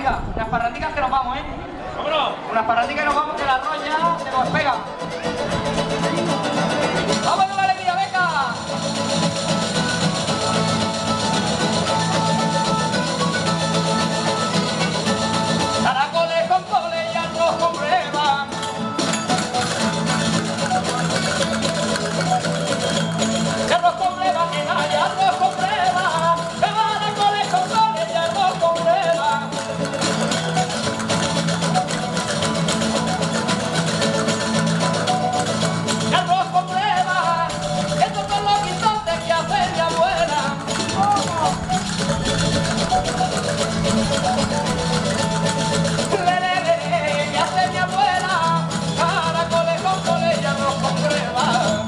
Mira, unas parranditas que nos vamos, ¿eh? ¡Vámonos! Unas parranditas que nos vamos, que la arroz ya se nos pega. ¡Vamos con la alegría, venga! Caracoles con coles y arroz con breva. Y arroz con breva, que no hay arroz con breva. Caracoles con coles y arroz con breva. Y arroz con breva. Estos son los guisantes que hace mi abuela. Que hace mi abuela. Caracoles con coles y arroz con breva.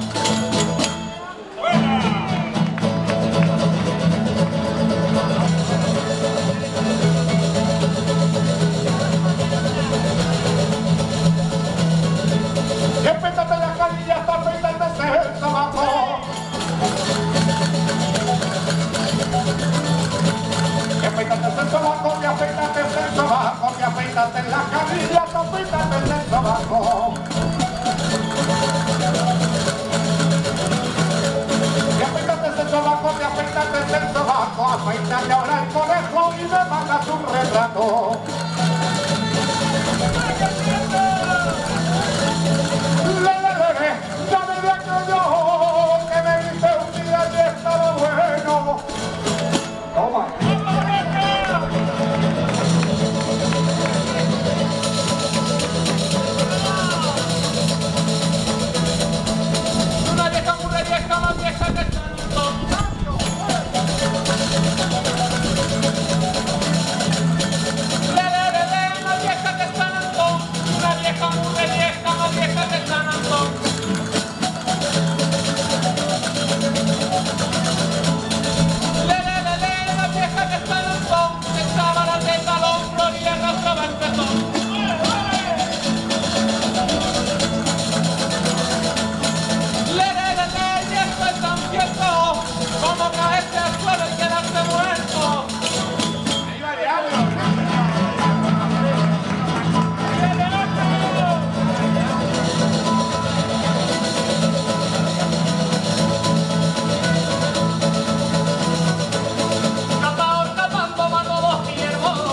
Y apéntate las canillas para apéntate el tabaco. Y apéntate el tabaco, y apéntate el tabaco, y apéntate las canillas para apéntate el tabaco. Y apéntate el tabaco, y apéntate el tabaco, apéntate ahora el conejo y me mandas un retrato. Ya me había creído que me dice un día y estaba bueno. Toma. Una vieja muy vieja, más vieja que el santo. Una vieja que San Antón. Una vieja muy vieja, más vieja que San Antón. Una vieja que San Antón. Que echaba la teta al hombro y arrastraba el pezón. Y esto es tan cierto como caerse al suelo y quedarse muerto. ¡Viva el diablo! Cazador cazando mató dos ciervos.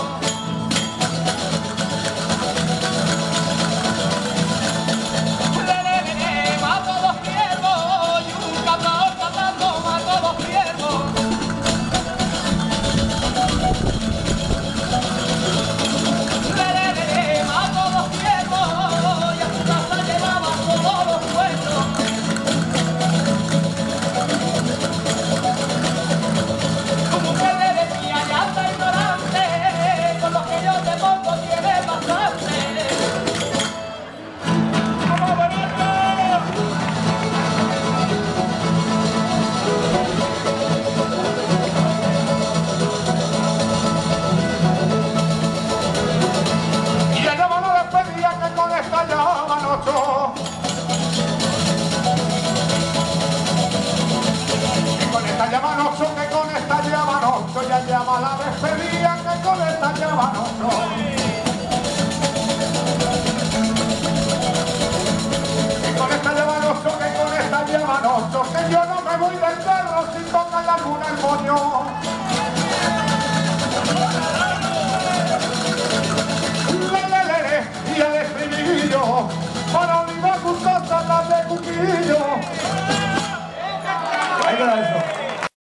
Mató dos ciervos y un cazador cazando mató dos ciervos. Mató dos ciervos y a su casa llevaba todos los huesos. Como que le decía, ya está ignorante, con lo que yo te pongo tiene bastante. ¡Vamos, bonito! Y el llamado despedía que con esta llaman ocho. Y con esta llaman ocho, que con esta llaman ocho. Ya llama la despedida que con esta llaman ocho. Y con esta llaman ocho, que con esta llaman ocho. Que yo no me voy del perro sin tocar la luna el moño. Y el estribillo para olvidar tus cosas las de cuquillo.